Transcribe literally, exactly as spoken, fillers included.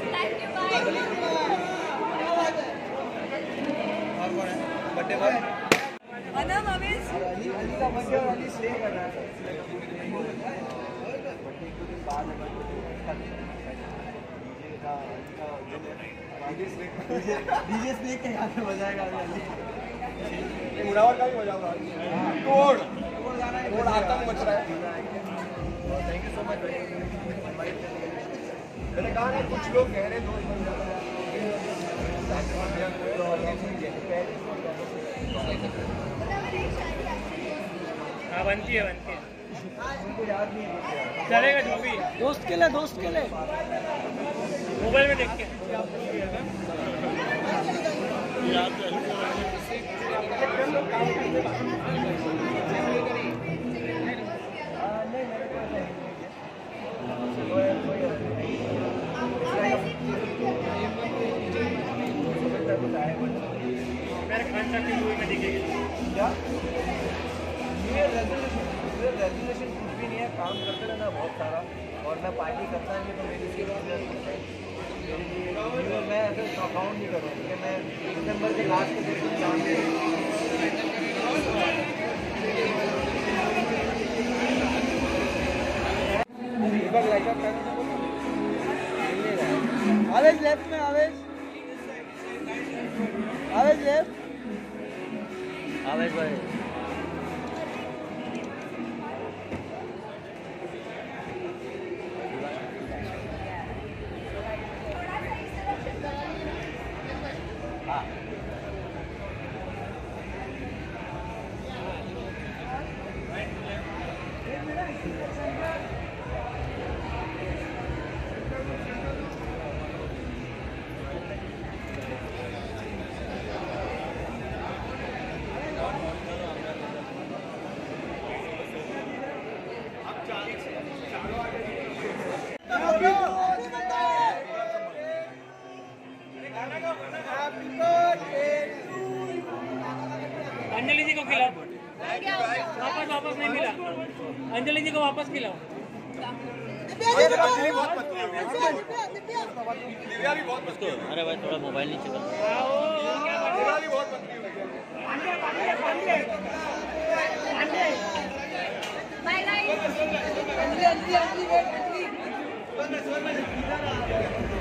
Thank you bye. और कौन है बर्थडे बॉय? अनम अवेश अली अली का बर्थडे और अली स्ले कर रहा है। बर्थडे के दिन बाद डीजे का अली का डीजे स्ले डीजे स्ले के यहाँ पे बजाएगा अली। मुरावर का भी बजा रहा है। तोड़ तोड़ गाना है। तोड़ आतंक मच रहा है। थैंक यू सो मच भाई। मैंने कहा ना कुछ लोग कह रहे दोस्त बन जाता है। हाँ बनती है बनती है। उनको याद नहीं है। चलेगा जो भी दोस्त के लिए दोस्त के लिए मोबाइल में देख के मेरे खानसा की मूवी में दिखेगी क्या ये रेजोल्यूशन रेजोल्यूशन कुछ भी नहीं है। काम करते रहना बहुत सारा और मैं पार्टी करता नहीं तो मेरी मेरे लिए मैं ऐसे काउंट नहीं करूँ क्योंकि मैं दिसंबर के लास्ट के दिन काम आवेश लेफ्ट में आवेश आवेश लेफ्ट आवेश भाई अंजलि जी को खिलाओ वापस वापस नहीं मिला। अंजलि जी को वापस खिलाओ। अरे भाई थोड़ा मोबाइल नीचे कर। Bye bye.